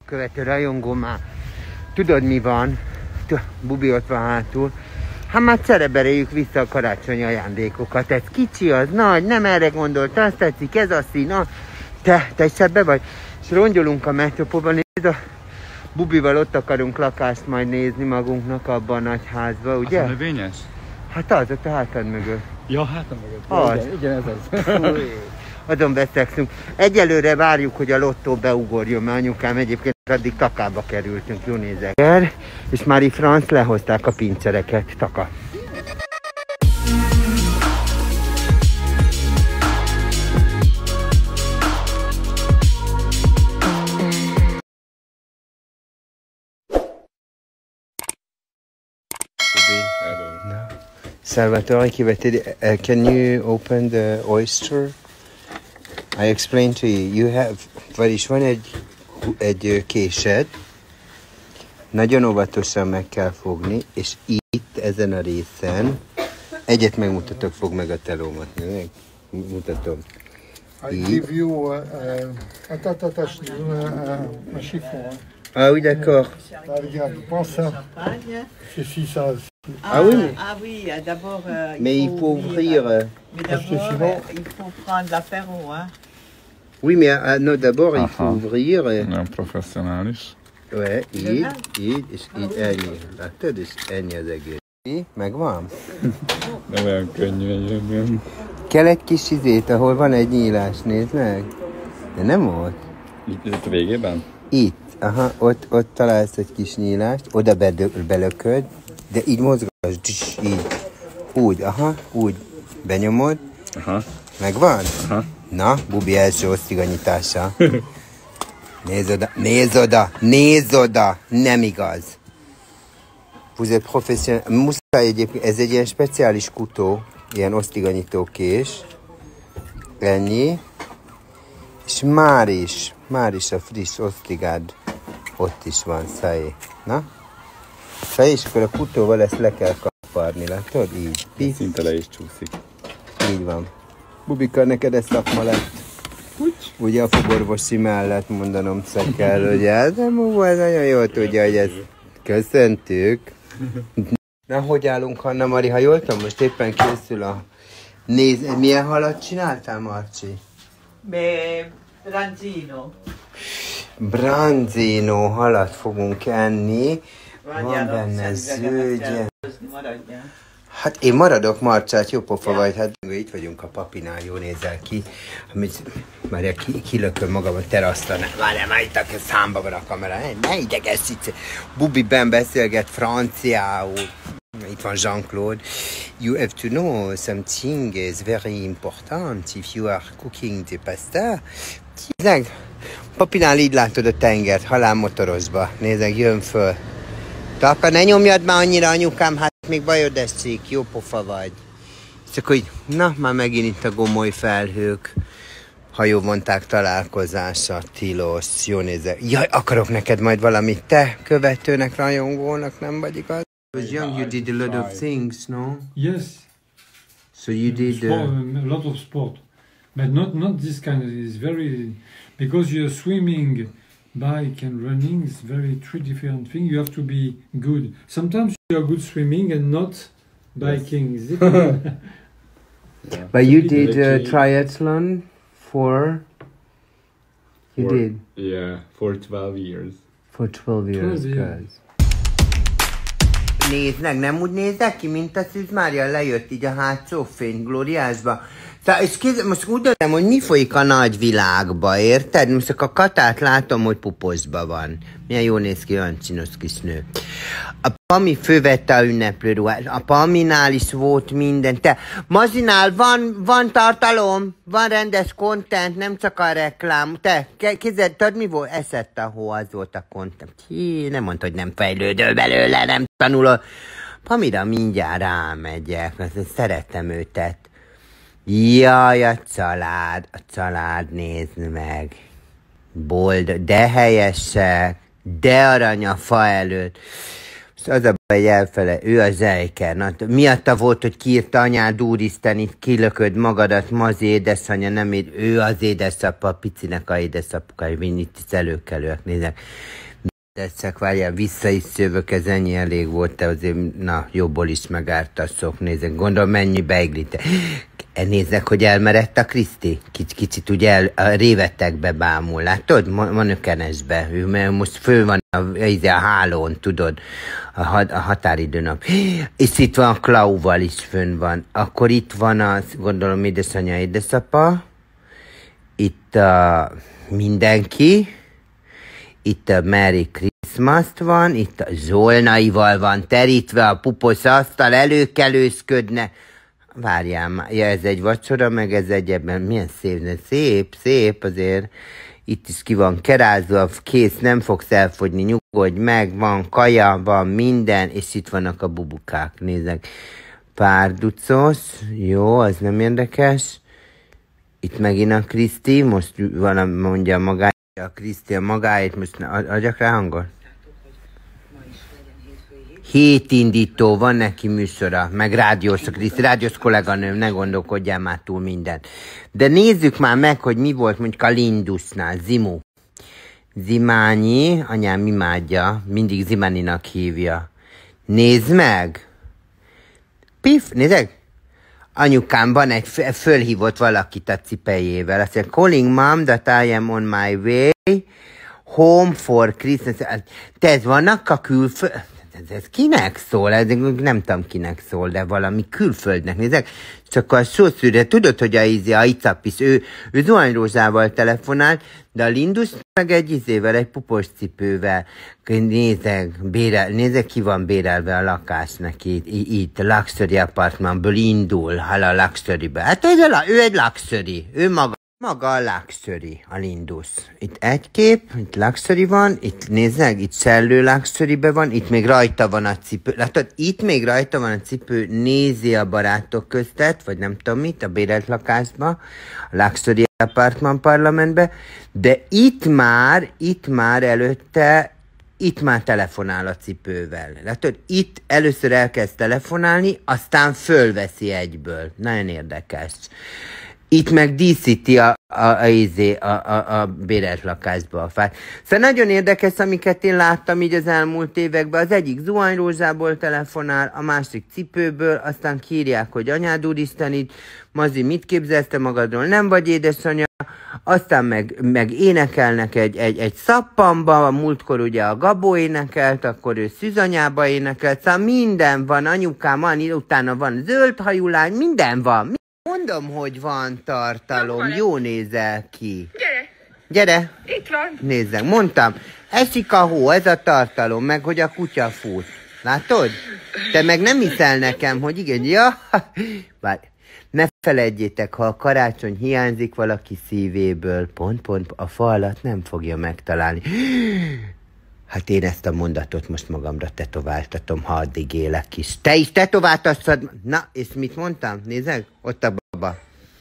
követő rajongó már. Tudod mi van? Bubi ott van hátul. Hát már cerebereljük vissza a karácsonyi ajándékokat. Ez kicsi, az nagy, nem erre gondolt, azt tetszik, ez a szín. Te is ebbe vagy? És rongyolunk a metrópóban, nézd, a Bubival ott akarunk lakást majd nézni magunknak abban a nagy házba, ugye? Az a növényes? Hát az, ott a hátad mögött. Ja, hátam mögött. Az. Igen, ez az. Azon beszélszünk. Egyelőre várjuk, hogy a lottó beugorjon, mert anyukám egyébként addig takába kerültünk, jó nézek. És Marie France lehozták a pincsereket, taka. Hello. Salvatore, can you open the oyster? I explained to you, you have, vagyis van egy késed, nagyon óvatosan meg kell fogni, és itt, ezen a részen, egyet megmutatok, fog meg a telómat, mutatom. I give you a chiffon. Ah oui, d'accord. Regarde, prends ça. C'est ça. Ah oui. Ah oui, d'abord. Mais il faut ouvrir. Mais d'abord, il faut prendre l'apéro, hein. Oui, mais non, d'abord il faut ouvrir. Nem professzionális. Ouais, így, és így ennyi. Látod, és ennyi az egész. Megvan? Nem olyan könnyű egyébként. Kell egy kis izét, ahol van egy nyílás, nézd meg. De nem ott. Itt a végében? Itt, aha, ott találsz egy kis nyílást, oda belököd, de így mozgasd, így. Úgy, aha, úgy. Benyomod. Aha. Megvan? Aha. Na, Bubi első osztiganyítása. Nézd oda, nézd oda, nézd oda, nem igaz. Vous êtes professionnel. Muszáj egyébként, ez egy ilyen speciális kutó, ilyen osztiganyító kés. Ennyi. És már is a friss osztigád ott is van, száj. Na? Száj, és akkor a kutóval ezt le kell kaparni, látod? Így. Szinte le is csúszik. Így van. Bubika, neked ez szakma lett. Ugye a fogorvosi mellett mondanom kell, ugye? De Bubu, ez nagyon jól tudja, hogy ezt köszöntük. Na, hogy állunk, Hanna-Mari? Ha jól tudom, most éppen készül a... milyen halat csináltál, Marci? Branzino. Branzino halat fogunk enni. Van benne zöldje. Hát én maradok, Marcsát, jó pofa vagy, hát itt vagyunk a papinál, jó nézel ki. Már kilököm magam a teraszra, már itt a számba van a kamera, ne idegesítse. Bubi Ben beszélget franciául. Itt van Jean-Claude. You have to know something is very important if you are cooking the pasta. Nézzek, papinál így látod a tengert, halálmotorozba. Nézzek, jön föl. Taka, ne nyomjad már annyira, anyukám, hát még bajod eszik, jó pofa vagy. És akkor így, na, már megint itt a gomoly felhők, hajóvonták találkozása, tilos, jó nézze. Jaj, akarok neked majd valamit, te követőnek, rajongónak, nem vagy igaz? When you were young, you did a lot of things, no? Yes. So you did... Sport, a lot of sport. But not this kind of, it's very... Because you're swimming, bike and running is three different things. You have to be good. Sometimes you are good swimming and not biking. Yes. But you did triathlon for... You did? Yeah, for 12 years. For 12 years, 12 years. guys. Nézd meg, nem úgy nézek ki, mint a Szűz Mária lejött így a hátsó fényglóriásba. És most úgy döntem, hogy mi folyik a nagy világba, érted? Most a Katát látom, hogy puposzba van. Milyen jól néz ki, olyan csinos kis nő. A Pami fővette a ünneplőruhát. A Paminál is volt minden. Te, Mazinál van tartalom, van rendes content, nem csak a reklám. Te, kézzel, tudod mi volt? Eszett a hó, az volt a content. Nem mondta, hogy nem fejlődöl belőle, nem tanulod. Pamira mindjárt rámegyek, mert szeretem őtet. Jaj, a család, nézd meg. Boldog, de helyesek, de arany a fa előtt. az a baj, elfele, ő a Zejker. Na, miatta volt, hogy kiírta anyád, úristen, itt kilököd magadat, ma az édesanyja, nem ő az édesapa, picinek a édesapuka, itt is előkelőek, nézek. Tetszek, várjál, vissza is szövök, ez ennyi elég volt, te azért, na, jobból is megártasszok, nézek, gondolom, mennyi beiglit. Nézzek, hogy elmerett a Kriszti. Kicsit ugye a révetekbe bámul, látod? Manökenesbe. Ő most föl van a hálón, tudod, a határidőnap. És itt van Klauval is fönn van. Akkor itt van az, gondolom, édesanyja, édesapa. Itt a mindenki. Itt a Merry Christmas-t van. Itt a Zsolnaival van terítve a pupos asztal, előkelőzködne. Várjál már, ja, ez egy vacsora, meg ez egy ebben, milyen szép azért. Itt is ki van kerázva, kész, nem fogsz elfogyni, nyugodj meg, van kaja, van minden, és itt vannak a bubukák, nézek. Párducos, jó, az nem érdekes. Itt megint a Kriszti, most valami mondja magáit, a Kriszti a magáit, most adjak rá hangot? Hétindító, van neki műsora, meg rádiós, a Kriszti, rádiós kolléganőm, ne gondolkodjál már túl mindent. De nézzük már meg, hogy mi volt mondjuk a Lindusnál, Zimu. Zimányi, anyám imádja, mindig Zimáninak hívja. Nézd meg! Pif, nézd! Anyukám van egy, fölhívott valakit a cipejével. Azt mondja, calling mom that I am on my way home for Christmas. Te ez vannak a külföld... Ez kinek szól? Ez nem tudom kinek szól, de valami külföldnek nézek. Csak a sószűrre, tudod, hogy a Icapis, ő zuhanyrózsával telefonált, de a Lindus meg egy egy pupos cipővel. Nézek, ki van bérelve a lakás neki. Itt, Luxury Apartmentből indul, a Luxurybe. Hát ő egy Luxury, ő maga a Luxury, a Lindus. Itt egy kép, itt Luxury van, itt nézzek, itt Szellő Luxurybe van, itt még rajta van a cipő. Látod, itt még rajta van a cipő, nézi a barátok köztet, vagy nem tudom mit, a bérelt lakásba, a Luxury Apartment Parlamentbe, de itt már előtte, itt már telefonál a cipővel. Látod, itt először elkezd telefonálni, aztán fölveszi egyből. Nagyon érdekes. Itt meg díszíti a bérelt lakásba a fát. Szóval nagyon érdekes, amiket én láttam így az elmúlt években. Az egyik zuhanyrózsából telefonál, a másik cipőből, aztán kírják, hogy anyád úristen, itt, Mazi, mit képzelsz te magadról, nem vagy édesanyja, aztán meg énekelnek egy szappamba, a múltkor ugye a Gabó énekelt, akkor ő Szűzanyába énekelt, szóval minden van, anyukám van, utána van zöld hajú lány, minden van. Mondom, hogy van tartalom, jó nézel ki. Gyere. Itt van. Nézzek, mondtam, esik a hó, ez a tartalom, meg hogy a kutya fut. Látod? Te meg nem hiszel nekem, hogy igen, ja. Várj, ne felejtjétek, ha a karácsony hiányzik valaki szívéből, pont, a fa alatt nem fogja megtalálni. Hát én ezt a mondatot most magamra tetováltatom, ha addig élek is. Te is tetováltassad? Na, és mit mondtam? Nézzek, ott a baba.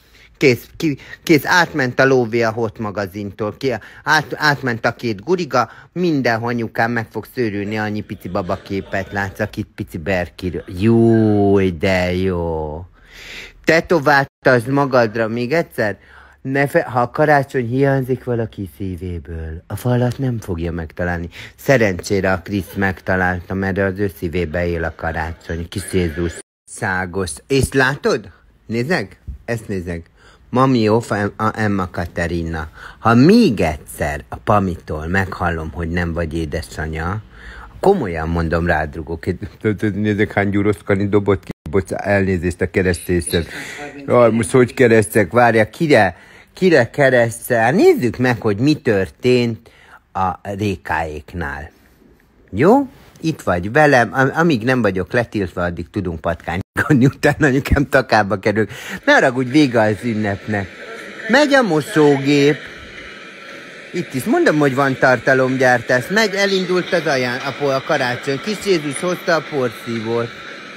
Kész, átment a lóvé a Hot magazintól, átment a két guriga, minden anyukám meg fog szőrülni, annyi pici babaképet látsz, akit pici Berkiről. Jó, de jó. Tetováltasd magadra még egyszer? Ha a karácsony hiányzik valaki szívéből, a falat nem fogja megtalálni. Szerencsére a Krisz megtalálta, mert az ő szívébe él a karácsony. Kis Jézus szágos. És látod? Nézzek? Ezt nézzek. Mami Ofa, Emma Katerina. Ha még egyszer a Pamitól meghallom, hogy nem vagy édesanyja, komolyan mondom, rádrugok. Nézzek, hány gyuroszkani dobott ki. Elnézést a keresztésem. Most hogy keresztek? Várja, kire keresztel? Nézzük meg, hogy mi történt a Rékáéknál. Jó? Itt vagy velem, amíg nem vagyok letiltva, addig tudunk patkánykodni, utána anyukám takába kerül. Ne haragudj, vége az ünnepnek. Megy a mosógép. Itt is mondom, hogy van tartalomgyártás. Elindult az a karácsony. Kis Jézus hozta a porszívót.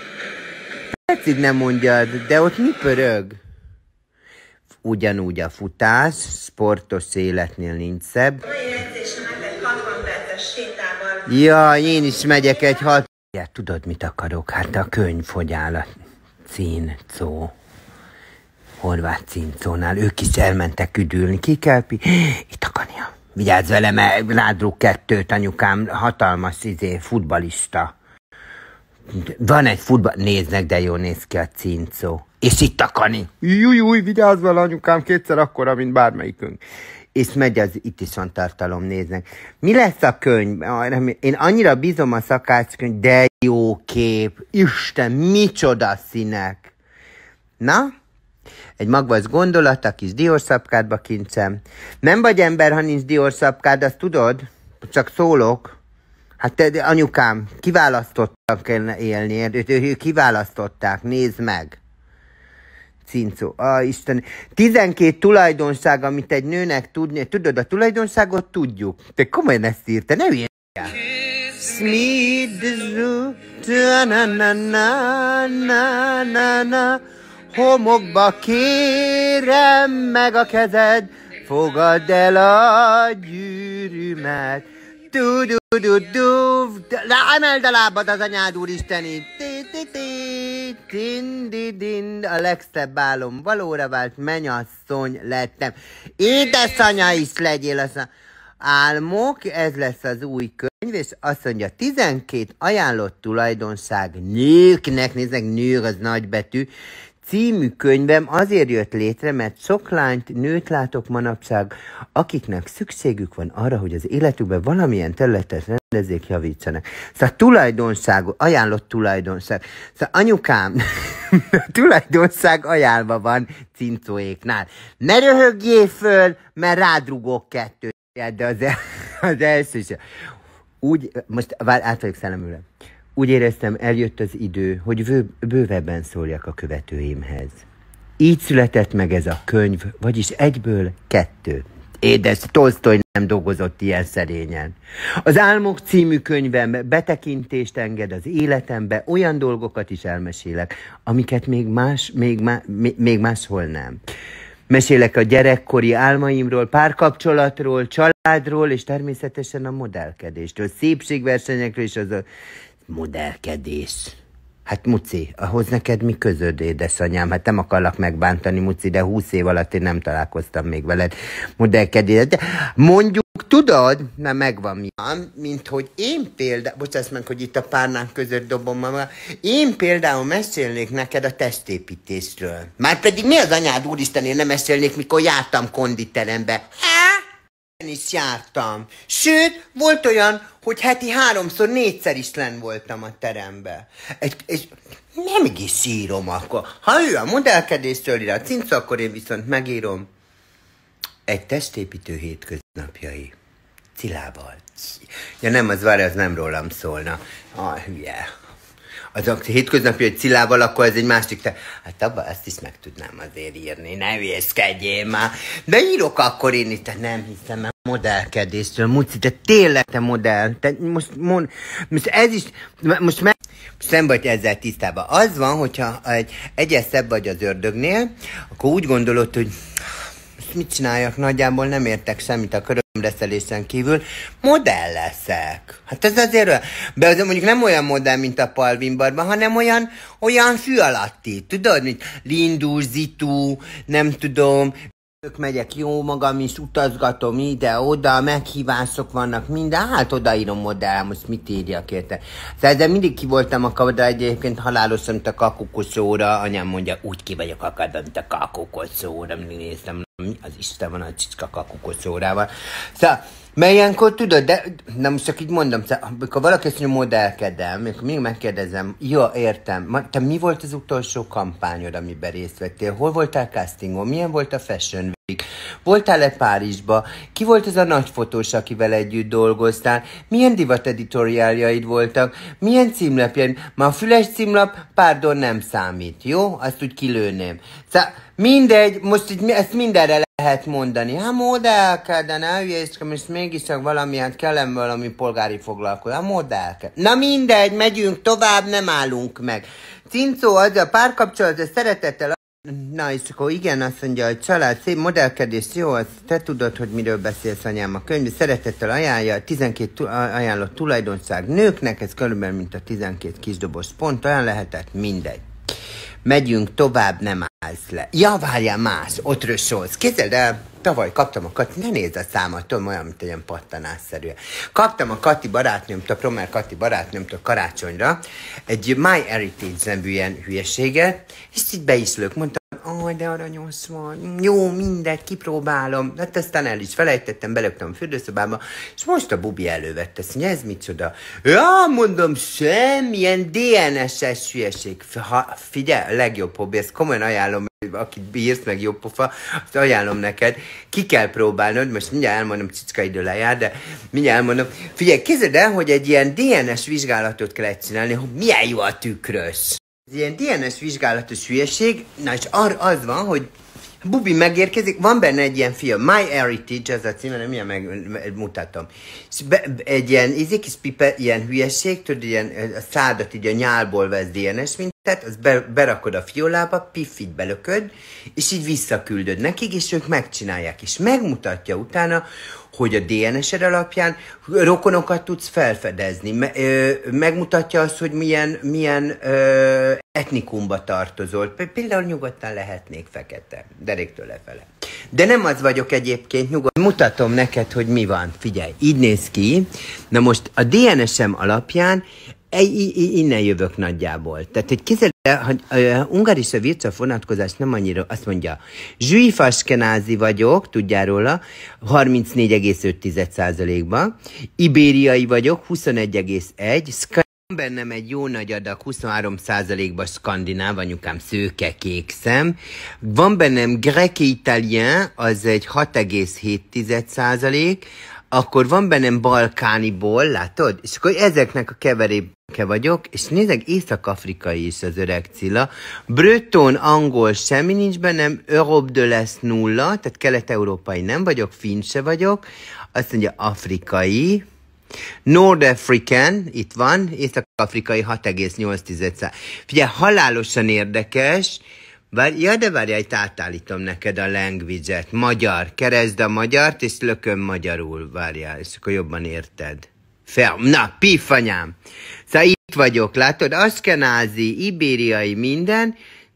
Percig nem mondjad, de ott mi pörög? Ugyanúgy a futás, sportos életnél nincs szebb. Ja, én is megyek egy 6 Ja, tudod, mit akarok? Hát a könyv, hogy áll a Cincó. Horváth Cincónál. Ők is elmentek üdülni. Ki kell itt a kanya. Vigyázz vele, mert rádruk 2-t, anyukám. Hatalmas futballista. Van egy néznek, de jól néz ki a Cincó. És itt a Kani. Júj, vigyázz vele, anyukám, 2-szer akkora, mint bármelyikünk. És megy itt is van tartalom, néznek. Mi lesz a könyv? Én annyira bízom a szakácskönyv, de jó kép. Isten, micsoda színek. Na? Egy magvasz gondolat, a kis Dior sapkádba kincsem. Nem vagy ember, ha nincs Dior sapkád, azt tudod? Csak szólok. Hát te, anyukám, kiválasztottak kellene élni, kiválasztották, nézd meg. Cincó, Isten, 12 tulajdonság, amit egy nőnek tudni, tudod, a tulajdonságot tudjuk. Te komolyan ezt írta, ne hülye. Homokba kérem meg a kezed, fogadd el a gyűrűmet. Emeld a lábad az anyád, úristeni. A legszebb álom valóra vált, mennyasszony lettem. Édesanyja is legyél az álmok, ez lesz az új könyv, és azt mondja, 12 ajánlott tulajdonság nőknek, nézzek, nő az nagybetű, című könyvem azért jött létre, mert sok lányt, nőt látok manapság, akiknek szükségük van arra, hogy az életükben valamilyen területet rendezzék, javítsanak. Szóval tulajdonság, ajánlott tulajdonság. Szóval anyukám, tulajdonság ajánlva van Cincóéknál. Ne röhögjél föl, mert rádrugok 2, de az első sem. Úgy, most át vagyok szellemülve. Úgy éreztem, eljött az idő, hogy bővebben szóljak a követőimhez. Így született meg ez a könyv, vagyis 1-ből 2. Édes, Tolsztoy nem dolgozott ilyen szerényen. Az Álmok című könyvem betekintést enged az életembe, olyan dolgokat is elmesélek, amiket még máshol nem. Mesélek a gyerekkori álmaimról, párkapcsolatról, családról, és természetesen a modellkedéstől, szépségversenyekről, és az a modellkedés. Hát Muci, ahhoz neked mi közöd, édesanyám? Hát nem akarlak megbántani, Muci, de 20 év alatt én nem találkoztam még veled modellkedés. De mondjuk, tudod, mert megvan mi, mint hogy én például, bocsáss meg, hogy itt a párnák között dobom magam, én például mesélnék neked a testépítésről. Márpedig mi az anyád, úristen, én nem mesélnék, mikor jártam konditerembe. Én is jártam. Sőt, volt olyan, hogy heti 3-4-szer is lenn voltam a terembe. És nem is írom akkor. Ha ő a modellkedésről ír a Cinca, akkor én viszont megírom. Egy testépítő hétköznapjai. Cilával. Ja nem, az nem rólam szólna. Hülye. Az a hétköznapi, hogy Cilával, akkor ez egy másik Hát abban ezt is meg tudnám azért írni, ne hülyéskedjél már. De írok akkor én itt, nem hiszem, mert modellkedésről, Muci, de tényleg te modell. Te most ez is, most nem vagy ezzel tisztában. Az van, hogyha egyes szebb vagy az ördögnél, akkor úgy gondolod, hogy mit csináljak, nagyjából nem értek semmit a körömreszelésen kívül, modell leszek. Hát ez azért, de az mondjuk nem olyan modell, mint a Palvinbarban, hanem olyan fű alatti, tudod, mint Lindus, Zitu, nem tudom, megyek jó magam is, utazgatom ide-oda, meghívások vannak, minden, hát odaírom modell, most mit írjak érte. De mindig ki voltam akadva, egyébként halálosan, mint a kakukoszóra, anyám mondja, úgy ki vagyok akadva, mint a kakukoszóra, mindig néztem, az Isten van a csicska kakukoszórával. Szóval, mert ilyenkor tudod, de most csak így mondom, amikor valaki azt mondja, modellkedem, akkor még megkérdezem, jó, értem, te mi volt az utolsó kampányod, amiben részt vettél? Hol voltál castingon? Milyen volt a Fashion Week? Voltál-e Párizsba? Ki volt az a nagy fotós, akivel együtt dolgoztál? Milyen divat editoriáljaid voltak? Milyen címlapjaid? Ma a füles címlap, pardon, nem számít, jó? Azt úgy kilőném. Szóval mindegy, most így, ezt mindenre lehet mondani. Hát modellkel, de ne hülyésd, most mégiscsak valamilyen kellem valami polgári foglalkozás. Modellkel. Na mindegy, megyünk tovább, nem állunk meg. Cincó, az a párkapcsolat, szeretettel Na, és akkor igen, azt mondja, hogy család, szép modellkedés, jó, azt te tudod, hogy miről beszélsz, anyám, a könyv szeretettel ajánlja 12 ajánlott tulajdonság nőknek, ez körülbelül mint a 12 kisdobos pont, olyan lehetett, mindegy. Megyünk tovább, nem állsz le. Ja, várjál, más, ott rösolsz. Képzeld el, tavaly kaptam a Kati, ne nézd a számat, tudom, olyan, mint egy ilyen pattanásszerűen. Kaptam a Kati barátnőmtől, a Promer Kati barátnőmtől karácsonyra egy My Heritage nevű ilyen hülyeséget, és így be is lök, mondtam, de aranyos vagy, jó, mindegy, kipróbálom. Hát aztán el is felejtettem, belöktem a fürdőszobába, és most a Bubi elővette, azt mondja, ez micsoda? Ja, mondom, semmilyen DNS-es hülyeség. Figyelj, a legjobb hobbi, ezt komolyan ajánlom, akit bírsz, meg jobb pofa, azt ajánlom neked. Ki kell próbálnod, most mindjárt elmondom, Csicska idő lejár, de mindjárt elmondom. Figyelj, képzeld el, hogy egy ilyen DNS vizsgálatot kell csinálni, hogy milyen jó a tükrös. Ez ilyen DNS vizsgálatos hülyeség, na és az van, hogy Bubi megérkezik, van benne egy ilyen film, My Heritage, ez a címe, nem ilyen megmutatom. És egy ilyen kis pipe, ilyen hülyeség, tudod, ilyen a szádat így a nyálból vesz DNS mintát, az berakod a fiolába, piffit belököd, és így visszaküldöd nekik, és ők megcsinálják, és megmutatja utána, hogy a DNS-ed alapján rokonokat tudsz felfedezni. Megmutatja azt, hogy milyen etnikumba tartozol. Például nyugodtan lehetnék fekete, deréktől lefele. De nem az vagyok egyébként, nyugodtan. Mutatom neked, hogy mi van. Figyelj, így néz ki. Na most a DNS-em alapján innen jövök nagyjából. Tehát, hogy képzeld el, hogy ungarisa virca vonatkozás nem annyira, azt mondja, zsűjf askenázi vagyok, tudjál róla, 34,5%-ban, ibériai vagyok, 21,1%, van bennem egy jó nagy adag, 23%-ban skandináv, anyukám szőke, kék szem. Van bennem grec-italien, az egy 6,7%, akkor van bennem balkániból, látod? És akkor ezeknek a keveréke vagyok, és nézzek, észak-afrikai is az öreg Cilla. Breton, angol, semmi nincs bennem, Europe de lesz 0, tehát kelet-európai nem vagyok, finn se vagyok. Azt mondja, afrikai. North African, itt van, észak-afrikai 6,8%. Figyelj, halálosan érdekes, de várjál, itt átállítom neked a language-et. Magyar, keresd a magyart, és lököm magyarul, várjál, és akkor jobban érted. Na, pifanyám! Szóval itt vagyok, látod? Askenázi, ibériai, minden,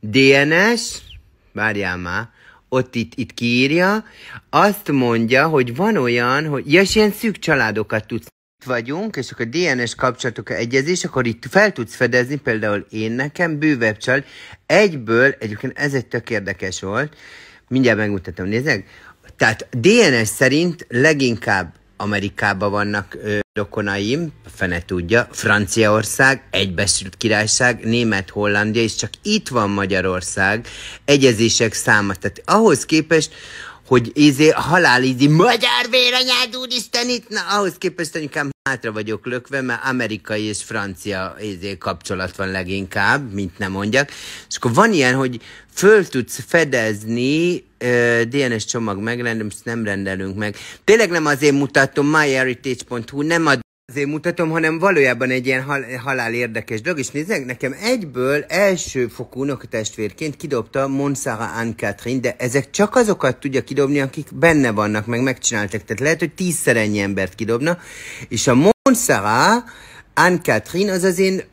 DNS, várjál már, ott itt kiírja, azt mondja, hogy van olyan, hogy és ilyen szűk családokat tudsz. Vagyunk, és akkor DNS kapcsolatok egyezés, akkor itt fel tudsz fedezni, például én nekem, bővebb család, egyből, egyébként ez egy tök érdekes volt, mindjárt megmutatom, nézzek, tehát DNS szerint leginkább Amerikában vannak rokonaim, fene tudja, Franciaország, Egyesült Királyság, Német, Hollandia, és csak itt van Magyarország, egyezések száma, tehát ahhoz képest, hogy halálizi magyar véranyád, úristen itt, na ahhoz képest anyukám hátra vagyok lökve, mert amerikai és francia kapcsolat van leginkább, mint nem mondjak. És akkor van ilyen, hogy föl tudsz fedezni DNS csomag megrendelem, nem rendelünk meg. Tényleg nem azért mutatom, myheritage.hu, nem azért mutatom, hanem valójában egy ilyen halál érdekes dolog, és nézzek, nekem egyből elsőfokú unokatestvérként kidobta Montserrat Anne-Catherine, de ezek csak azokat tudja kidobni, akik benne vannak, meg megcsináltak, tehát lehet, hogy 10-szer ennyi embert kidobna, és a Montserrat Anne-Catherine az az én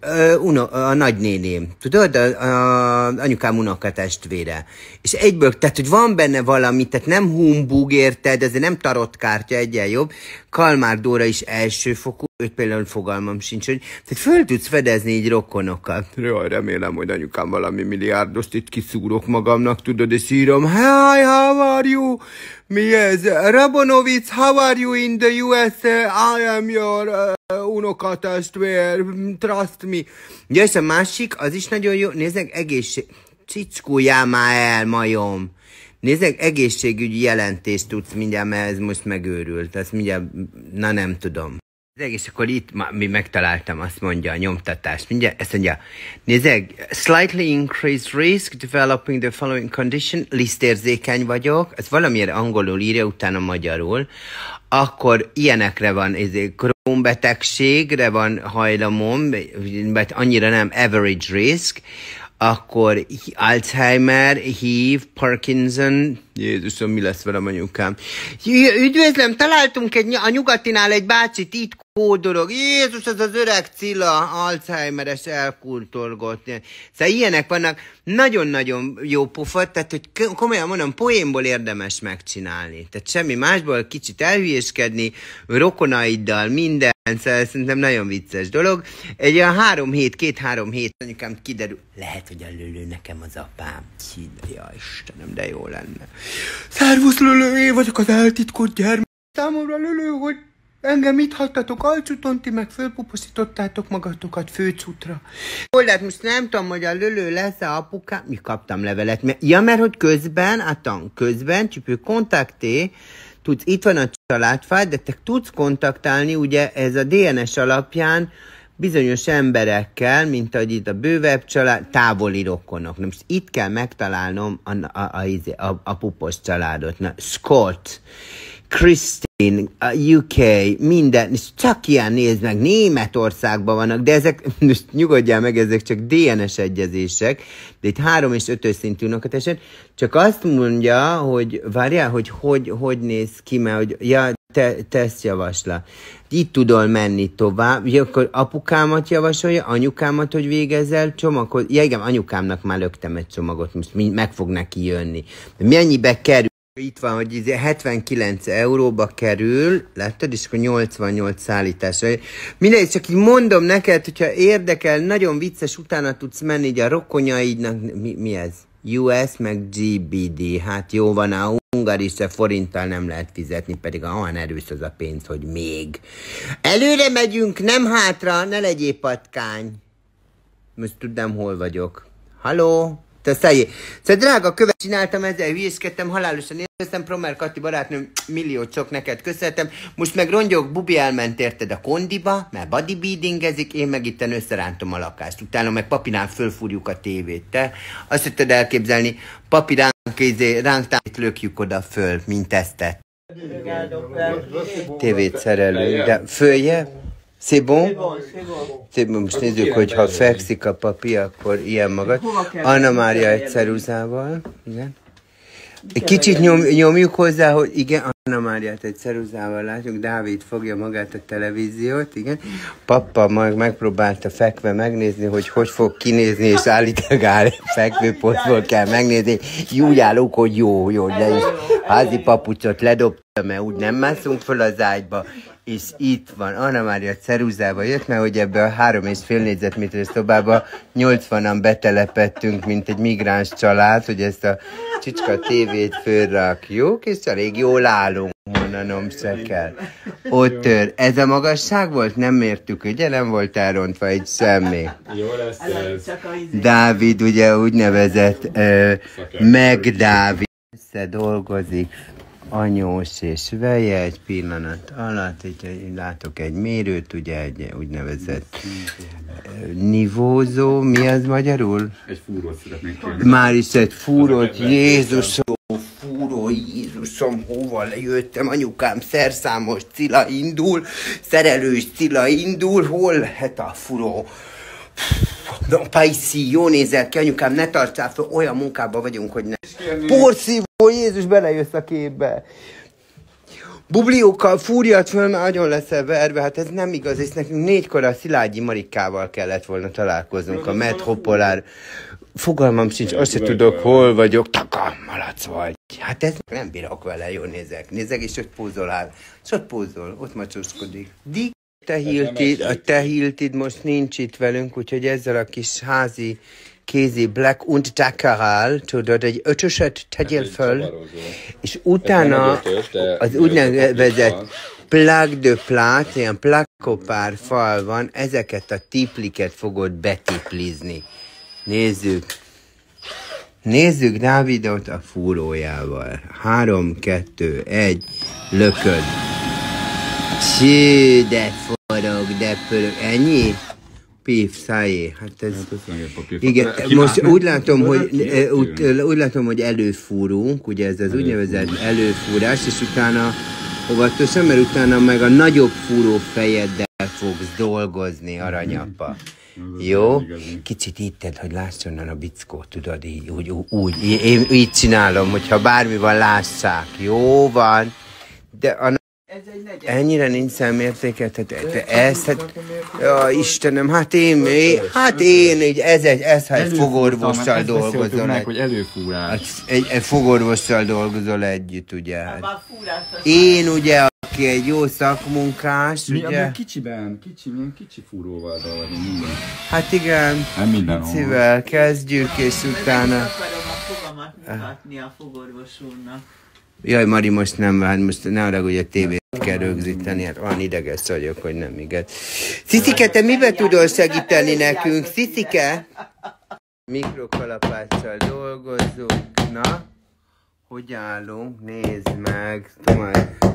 a nagynéném, tudod, a anyukám unokatestvére. És egyből, tehát, hogy van benne valami, tehát nem humbug, érted, ezért nem tarotkártya, egyen jobb. Kalmár Dóra is elsőfokú, őt például fogalmam sincs, hogy tehát föl tudsz fedezni így rokonokat. Jaj, remélem, hogy anyukám valami milliárdost itt kiszúrok magamnak, tudod, és írom, hi, how are you? Mi ez? Rabonovic, how are you in the USA? I am your unokatestvér, trust me. Ja, és a másik, az is nagyon jó, nézzek, csicskójál már el, majom. Nézzek, egészségügyi jelentést tudsz mindjárt, mert ez most megőrült. Ezt mindjárt, na nem tudom. És akkor itt mi megtaláltam, azt mondja a nyomtatás. Mindjárt, ezt mondja, nézzek, slightly increased risk developing the following condition, lisztérzékeny vagyok, ez valamiért angolul írja, utána magyarul, akkor ilyenekre van, Crohn-betegségre van hajlamom, mert annyira nem average risk, akkor Alzheimer, HIV, Parkinson, Jézusom, mi lesz velem anyukám? Üdvözlöm, találtunk a nyugatinál egy bácsit, itt kódolog. Jézus, az öreg Cilla, Alzheimeres elkultorgott. Szóval ilyenek vannak, nagyon-nagyon jó pofa, tehát hogy komolyan mondom, poénból érdemes megcsinálni. Tehát semmi másból, kicsit elhülyéskedni, rokonaiddal, minden, szóval szerintem nagyon vicces dolog. Egy olyan 2-3 hét anyukám kiderül, lehet, hogy a Lölő nekem az apám. Ja, Istenem, de jó lenne. Szervusz Lölő, én vagyok az eltitkolt gyermek. Számomra Lölő, hogy engem itt hagytatok alcsúton, ti meg fölpuposítottátok magatokat főcutra. Oldalt most nem tudom, hogy a Lölő lesz-e apukám. Mi kaptam levelet? Ja, mert hogy közben, csipő kontakté, tudsz, itt van a családfáj, de te tudsz kontaktálni, ugye ez a DNS alapján bizonyos emberekkel, mint ahogy itt a bővebb család, távoli rokonok. Na most itt kell megtalálnom a pupos családot. Na, Scott, Christine, UK, minden, és csak ilyen nézd meg, Németországban vannak, de ezek, most nyugodjál meg, ezek csak DNS egyezések, de itt 3 és 5 szintű unokatesen, csak azt mondja, hogy várjál, hogy néz ki, mert hogy, ja, tesztjavaslat. Itt tudol menni tovább, akkor apukámat javasolja, anyukámat, hogy végezzel csomaghoz. Ja igen, anyukámnak már löktem egy csomagot, most meg fog neki jönni. De mennyibe kerül? Itt van, hogy 79 euróba kerül, láttad, és akkor 88 szállításra. Mindegy, csak így mondom neked, hogyha érdekel, nagyon vicces, utána tudsz menni, így a rokonyaidnak, mi ez? US meg GBD, hát jó van, a hungarise forinttal nem lehet fizetni, pedig olyan erős az a pénz, hogy még. Előre megyünk, nem hátra, ne legyél patkány. Most tudnám, hol vagyok. Halló? Te szájé. Szóval drága követ csináltam, ezzel hülyéskedtem, halálosan éreztem, Promer Kati barátnőm, milliót sok neked köszönhetem. Most meg rongyok, Bubi elment érted a kondiba, mert bodybuildingezik, én meg itten összerántom a lakást. Utána meg papinál fölfúrjuk a tévét, te? Azt tudtad elképzelni, papi ránk lökjük oda föl, mint tesztet. Tévét szerelünk, de följe? C'est bon? C'est bon. Most nézzük, hogy ha fekszik a papi, akkor ilyen magad. Anna Mária egy ceruzával. Igen. Egy kicsit nyomjuk hozzá, hogy igen, Anna Máriát egy ceruzával látjuk, Dávid fogja magát a televíziót, igen. Papa megpróbálta fekve megnézni, hogy fog kinézni, és állítólag fekvőposztból kell megnézni. Jújálok, hogy jó, de is házi papucsot ledobtam, mert úgy nem mászunk föl az ágyba. És itt van, Anna Mária ceruzába jött, mert hogy ebbe a 3,5 négyzetméteres szobába 80-an betelepettünk, mint egy migráns család, hogy ezt a csicska tévét fölrakjuk, és elég jól állunk, mondanom se kell. Ott ez a magasság volt? Nem mértük, ugye? Nem volt elrontva egy semmi. Jó lesz ez. Dávid, ugye úgynevezett meg Dávid dolgozik. Anyós és veje egy pillanat alatt, így látok egy mérőt, ugye egy úgynevezett nivózó, mi az magyarul? Egy fúrót szeretnénk kérni. Már is egy fúrót, Jézusom, hova lejöttem, anyukám, szerszámos Cilla indul, szerelős Cilla indul, hol? Hát a furó. No, Paisi, jó nézel ki, anyukám, ne tartsál fel, olyan munkában vagyunk, hogy ne. Porszívó, Jézus, belejössz a képbe. Bubliókkal fúrjad föl, mert agyon leszel verve, hát ez nem igaz, és nekünk 4-kor a Szilágyi Marikával kellett volna találkoznunk, a Metropolár. Fogalmam sincs, azt se tudok, hol vagyok, malac vagy. Hát ez nem bírok vele, jól nézek, és ott pózolál. És ott pózol, ott macsoskodik. A te Hiltid most nincs itt velünk, úgyhogy ezzel a kis házi kézi Black und Dackeral, tudod, egy 5-öset tegyél föl, és utána az úgynevezett plug de plát, ilyen plakopár fal van, ezeket a tipliket fogod betiplizni. Nézzük Dávidot a fúrójával. 3, 2, 1, lököd. Csí, de forog, de pörög. Ennyi? Pif, szájé. Hát ez... Igen, most úgy látom, hogy előfúrunk, ugye ez az úgynevezett előfúrás, és utána óvatosan, mert utána meg a nagyobb fúró fejeddel fogsz dolgozni, aranyapa. Jó? Kicsit itted, hogy láss onnan a bickót, tudod, úgy. Én így csinálom, hogyha bármi van, lássák. Jó van. De ennyire nincs szemértéket, ezt, Istenem, hát én így, ez ha egy fogorvossal dolgozol. Hogy előfúrás. Egy fogorvossal dolgozol együtt, ugye? Én ugye, aki egy jó szakmunkás, ugye? Milyen kicsi fúróval dolgozom, minden. Hát igen, Nem minden kicivel kezdjük, és utána... Én akarom a fogamat mutatni a fogorvos úrnak. Jaj, Mari, most nem, hát most ne arra, hogy a tévét kell rögzíteni, hát olyan ideges vagyok, hogy nem igaz. Sziszike, te miben tudod segíteni nekünk? Sziszike? Mikrokalapáccsal dolgozzunk. Na, hogy állunk? Nézd meg, Tomás.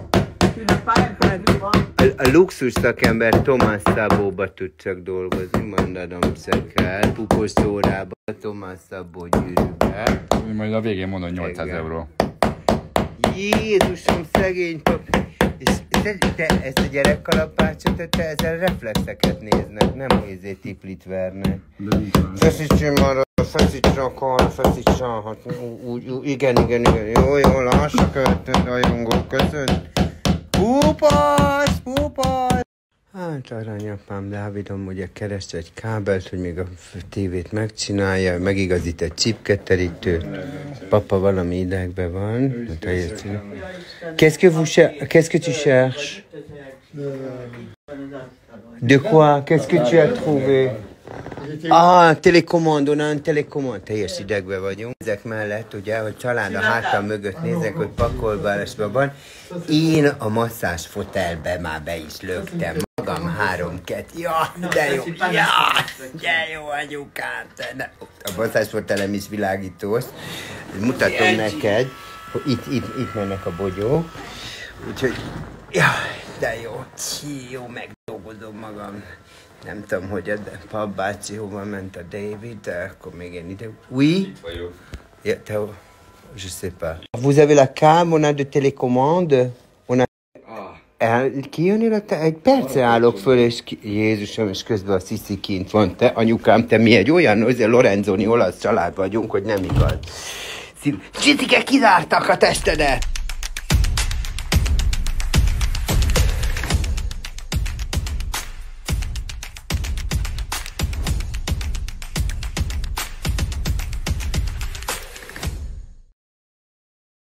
A luxus szakember Tomás Szabóba tud csak dolgozni, mondanom se kell. Pupos órába, Tomás Szabó gyűrűbe. Majd a végén mondom 800 euró. Jézusom, szegény pap. És te ezt a gyerekkalapácsot, te ezzel reflexeket néznek, nem nézzé tiplit vernek. Feszítsen már, feszítsen a kar, feszítsen, hát úgy, igen, jó, lássak őt, rajongók között. Pupasz! Hát aranyapám, Dávidom ugye keres egy kábelt, hogy még a tévét megcsinálja, megigazít egy csipketerítőt. Papa valami idegben van. Qu'est-ce que tu cherches? De quoi? Qu'est-ce que tu as trouvé? Ah, télécommande, on a un télécommande. Teljes idegben vagyunk. Ezek mellett ugye, hogy család a hátam mögött nézek, hogy pakolvárásban van. Én a masszás fotelbe már be is löktem. Magam 3-2. Ja, de jó anyukám. A masszás fotelem is világítós. Mutatom neked, hogy itt mennek a bogyók. Úgyhogy, de jó, megdolgozom magam. Nem tudom, hogy a pap bácsi hova ment a David, de akkor még én ide... Oui? Yeah, je sais pas. Vous avez la cam, on a de télécommande? On a... Kijönnél egy perce állok föl, és Jézusom, és közben a Sziszi kint van. Te, anyukám, te mi egy olyan Lorenzoni olasz család vagyunk, hogy nem igaz. Csicike, kizártak a testedet!